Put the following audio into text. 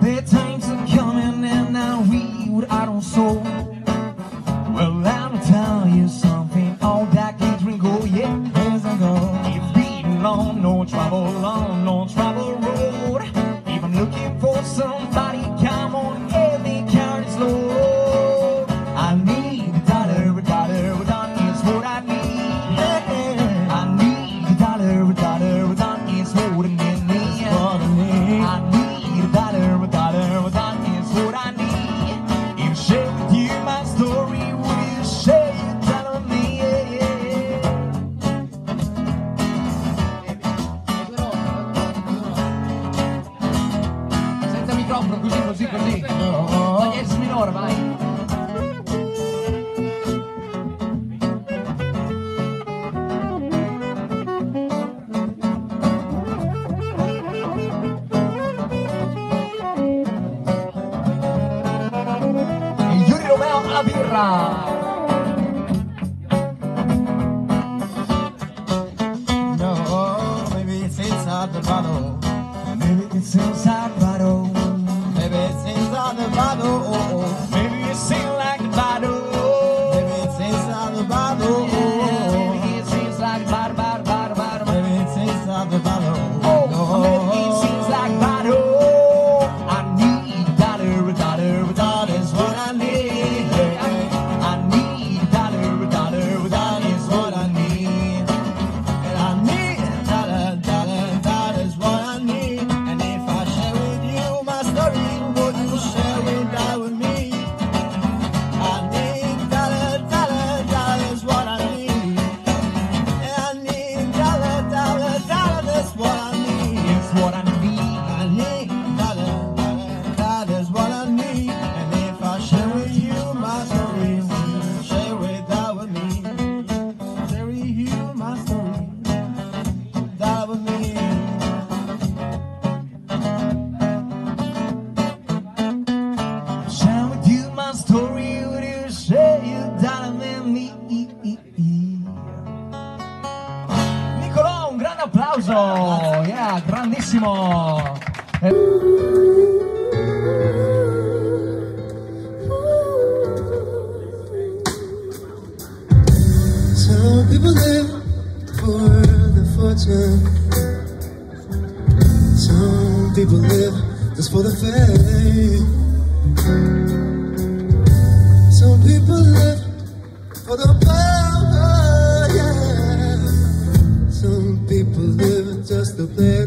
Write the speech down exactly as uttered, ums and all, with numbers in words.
Bad times are coming and now we would I don't soul. Well, I'll tell you something, all that can drink, oh yeah, as I go. If being on no trouble, on no trouble road. If I'm looking for somebody, come on, every car is low. I need a dollar, a dollar, a dollar is what I need. I need a dollar, a dollar, a dollar is what I need. I need a dollar, a dollar, a dollar is what I need. If I share with you my story, will you share your dollar with me? Senza microfono, così, così, così. No. La diez minore, vai. La birra. No, maybe it's inside the bottle. Maybe it's inside the bottle. Maybe it's inside the bottle. Maybe it's in like a bottle. Maybe it's inside the bottle. Yeah, maybe it's inside the bottle, bottle, bottle, bottle. Maybe it's inside the bottle. Oh, No. maybe it's inside the bottle. I need a dollar, a dollar, a dollar is what I need. Nicolò, un grande applauso, yeah, grandissimo. Some people live for the fortune. Some people live just for the fame. Some people live for the power, yeah. Some people live just to play